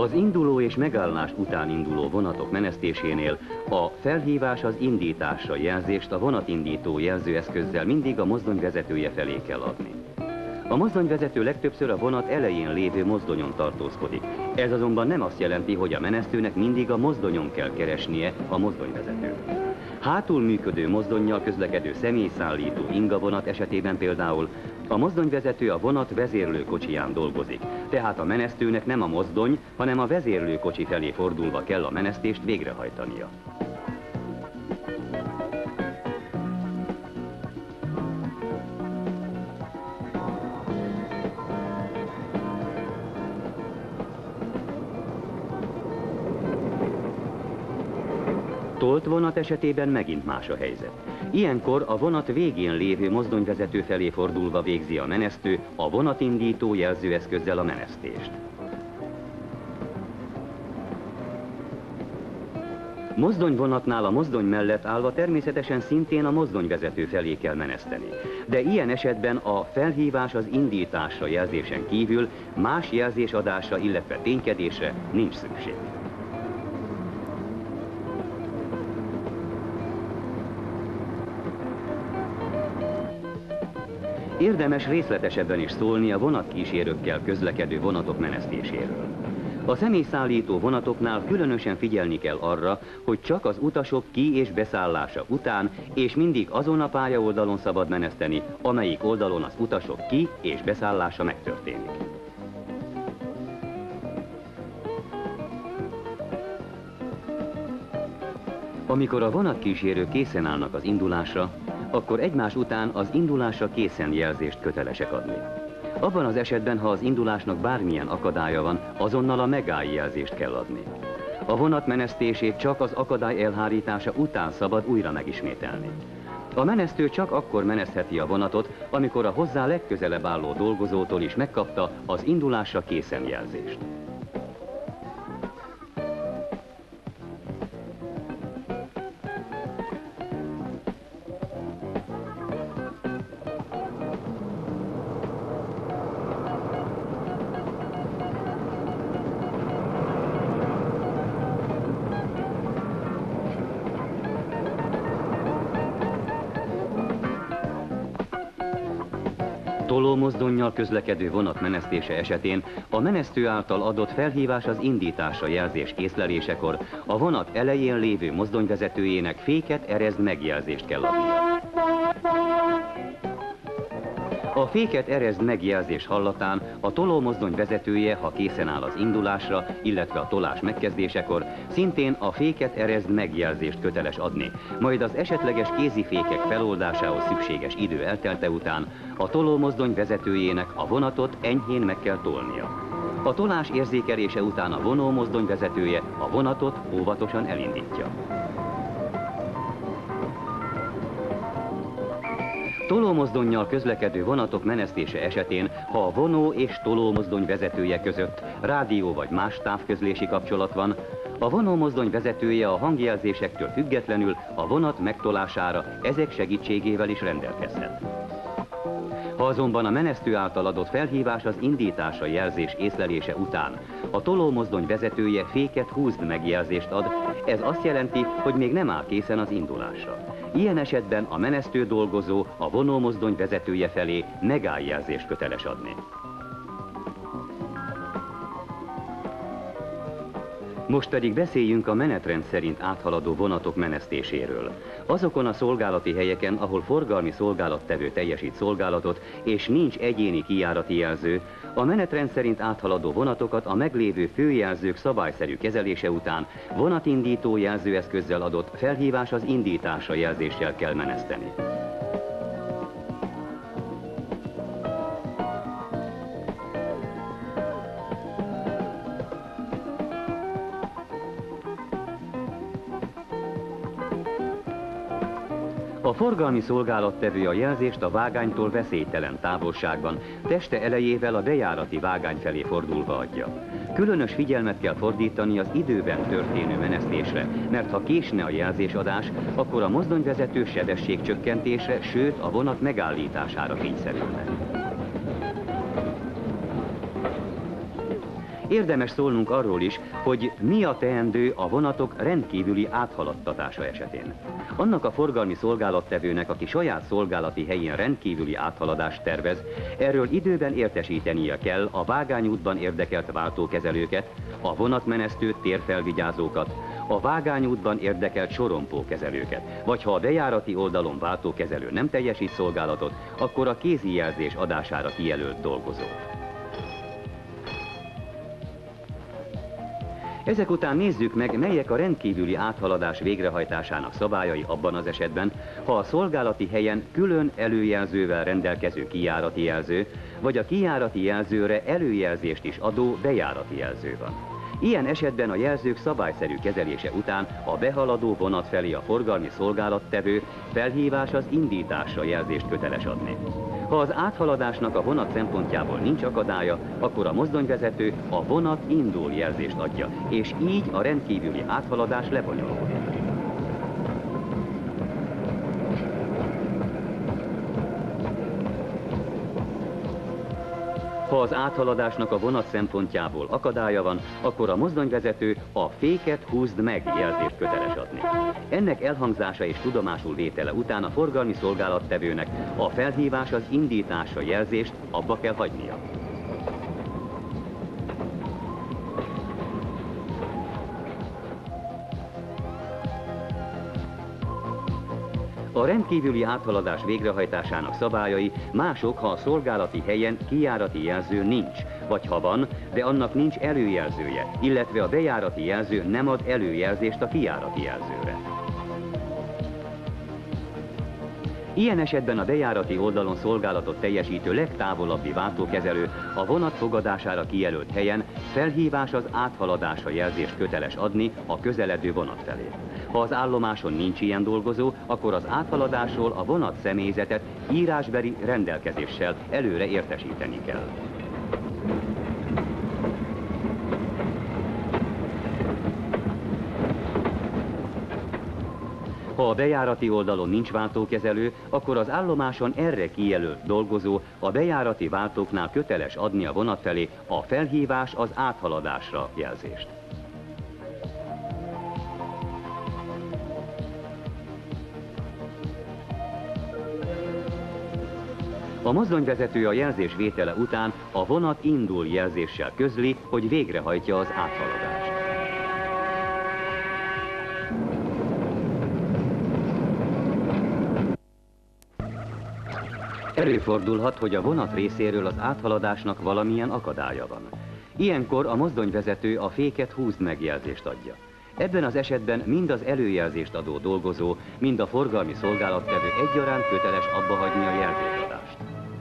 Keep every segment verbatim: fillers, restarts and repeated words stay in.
Az induló és megállás után induló vonatok menesztésénél a felhívás az indításra jelzést a vonatindító jelzőeszközzel mindig a mozdony vezetője felé kell adni. A mozdonyvezető legtöbbször a vonat elején lévő mozdonyon tartózkodik. Ez azonban nem azt jelenti, hogy a menesztőnek mindig a mozdonyon kell keresnie a mozdonyvezetőt. Hátul működő mozdonnyal közlekedő személyszállító ingavonat esetében például a mozdonyvezető a vonat vezérlőkocsiján dolgozik, tehát a menesztőnek nem a mozdony, hanem a vezérlőkocsi felé fordulva kell a menesztést végrehajtania. Tolt vonat esetében megint más a helyzet. Ilyenkor a vonat végén lévő mozdonyvezető felé fordulva végzi a menesztő a vonatindító jelzőeszközzel a menesztést. Mozdonyvonatnál a mozdony mellett állva természetesen szintén a mozdonyvezető felé kell meneszteni. De ilyen esetben a felhívás az indításra jelzésen kívül más jelzésadásra, illetve ténykedésre nincs szükség. Érdemes részletesebben is szólni a vonatkísérőkkel közlekedő vonatok menesztéséről. A személyszállító vonatoknál különösen figyelni kell arra, hogy csak az utasok ki- és beszállása után és mindig azon a pályaoldalon szabad meneszteni, amelyik oldalon az utasok ki- és beszállása megtörténik. Amikor a vonatkísérők készen állnak az indulásra, akkor egymás után az indulásra készen jelzést kötelesek adni. Abban az esetben, ha az indulásnak bármilyen akadálya van, azonnal a megállj jelzést kell adni. A vonat menesztését csak az akadály elhárítása után szabad újra megismételni. A menesztő csak akkor menesztheti a vonatot, amikor a hozzá legközelebb álló dolgozótól is megkapta az indulásra készen jelzést. Tolómozdonnyal közlekedő vonat menesztése esetén a menesztő által adott felhívás az indításra jelzés észlelésekor a vonat elején lévő mozdonyvezetőjének féket erezd megjelzést kell adnia. A féket erezd megjelzés hallatán a tolómozdony vezetője, ha készen áll az indulásra, illetve a tolás megkezdésekor, szintén a féket erezd megjelzést köteles adni, majd az esetleges kézifékek feloldásához szükséges idő eltelte után a tolómozdony vezetőjének a vonatot enyhén meg kell tolnia. A tolás érzékelése után a vonómozdony vezetője a vonatot óvatosan elindítja. Tolómozdonnyal közlekedő vonatok menesztése esetén, ha a vonó és tolómozdony vezetője között rádió vagy más távközlési kapcsolat van, a vonómozdony vezetője a hangjelzésektől függetlenül a vonat megtolására ezek segítségével is rendelkezhet. Ha azonban a menesztő által adott felhívás az indításra jelzés észlelése után a tolómozdony vezetője féket húzd megjelzést ad, ez azt jelenti, hogy még nem áll készen az indulásra. Ilyen esetben a menesztő dolgozó a vonómozdony vezetője felé megállj jelzést köteles adni. Most pedig beszéljünk a menetrend szerint áthaladó vonatok menesztéséről. Azokon a szolgálati helyeken, ahol forgalmi szolgálattevő teljesít szolgálatot, és nincs egyéni kijárati jelző, a menetrend szerint áthaladó vonatokat a meglévő főjelzők szabályszerű kezelése után vonatindító jelzőeszközzel adott felhívás az indításra jelzéssel kell meneszteni. A forgalmi szolgálattevő a jelzést a vágánytól veszélytelen távolságban, teste elejével a bejárati vágány felé fordulva adja. Különös figyelmet kell fordítani az időben történő menesztésre, mert ha késne a jelzésadás, akkor a mozdonyvezető sebességcsökkentésre, sőt a vonat megállítására kényszerülne. Érdemes szólnunk arról is, hogy mi a teendő a vonatok rendkívüli áthaladtatása esetén. Annak a forgalmi szolgálattevőnek, aki saját szolgálati helyén rendkívüli áthaladást tervez, erről időben értesítenie kell a vágányútban érdekelt váltókezelőket, a vonatmenesztő térfelvigyázókat, a vágányútban érdekelt sorompókezelőket, vagy ha a bejárati oldalon váltókezelő nem teljesít szolgálatot, akkor a kézi jelzés adására kijelölt dolgozót. Ezek után nézzük meg, melyek a rendkívüli áthaladás végrehajtásának szabályai abban az esetben, ha a szolgálati helyen külön előjelzővel rendelkező kijárati jelző, vagy a kijárati jelzőre előjelzést is adó bejárati jelző van. Ilyen esetben a jelzők szabályszerű kezelése után a behaladó vonat felé a forgalmi szolgálattevő felhívás az indításra jelzést köteles adni. Ha az áthaladásnak a vonat szempontjából nincs akadálya, akkor a mozdonyvezető a vonat indul jelzést adja, és így a rendkívüli áthaladás lebonyolódik. Ha az áthaladásnak a vonat szempontjából akadálya van, akkor a mozdonyvezető a féket húzd meg jelzést köteles adni. Ennek elhangzása és tudomásul vétele után a forgalmi szolgálattevőnek a felhívás az indításra jelzést abba kell hagynia. A rendkívüli áthaladás végrehajtásának szabályai mások, ha a szolgálati helyen kijárati jelző nincs, vagy ha van, de annak nincs előjelzője, illetve a bejárati jelző nem ad előjelzést a kijárati jelzőre. Ilyen esetben a bejárati oldalon szolgálatot teljesítő legtávolabbi váltókezelő a vonat fogadására kijelölt helyen felhívás az áthaladásra jelzést köteles adni a közeledő vonat felé. Ha az állomáson nincs ilyen dolgozó, akkor az áthaladásról a vonat személyzetet írásbeli rendelkezéssel előre értesíteni kell. Ha a bejárati oldalon nincs váltókezelő, akkor az állomáson erre kijelölt dolgozó a bejárati váltóknál köteles adni a vonat felé a felhívás az áthaladásra jelzést. A mozdonyvezető a jelzés vétele után a vonat indul jelzéssel közli, hogy végrehajtja az áthaladást. Előfordulhat, hogy a vonat részéről az áthaladásnak valamilyen akadálya van. Ilyenkor a mozdonyvezető a féket húzd meg jelzést adja. Ebben az esetben mind az előjelzést adó dolgozó, mind a forgalmi szolgálattevő egyaránt köteles abbahagyni a jelzésadást.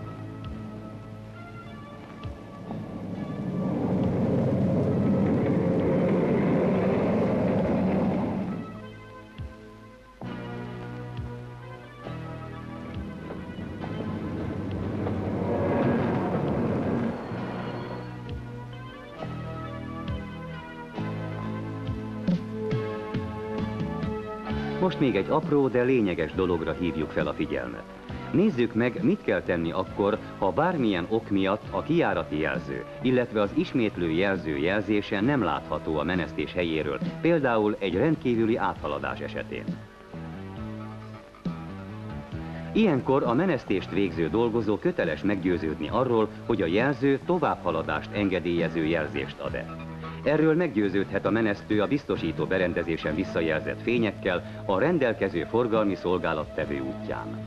Most még egy apró, de lényeges dologra hívjuk fel a figyelmet. Nézzük meg, mit kell tenni akkor, ha bármilyen ok miatt a kijárati jelző, illetve az ismétlő jelző jelzése nem látható a menesztés helyéről, például egy rendkívüli áthaladás esetén. Ilyenkor a menesztést végző dolgozó köteles meggyőződni arról, hogy a jelző továbbhaladást engedélyező jelzést ad-e. Erről meggyőződhet a menesztő a biztosító berendezésen visszajelzett fényekkel a rendelkező forgalmi szolgálattevő útján.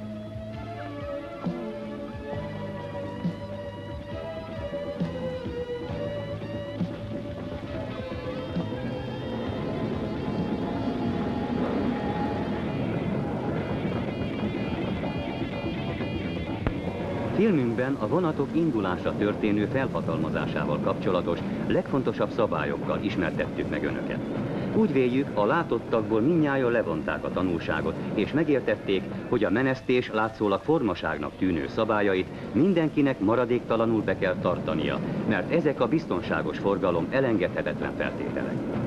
Filmünkben a vonatok indulásra történő felhatalmazásával kapcsolatos legfontosabb szabályokkal ismertettük meg önöket. Úgy véljük, a látottakból mindnyájan levonták a tanulságot, és megértették, hogy a menesztés látszólag formaságnak tűnő szabályait mindenkinek maradéktalanul be kell tartania, mert ezek a biztonságos forgalom elengedhetetlen feltételek.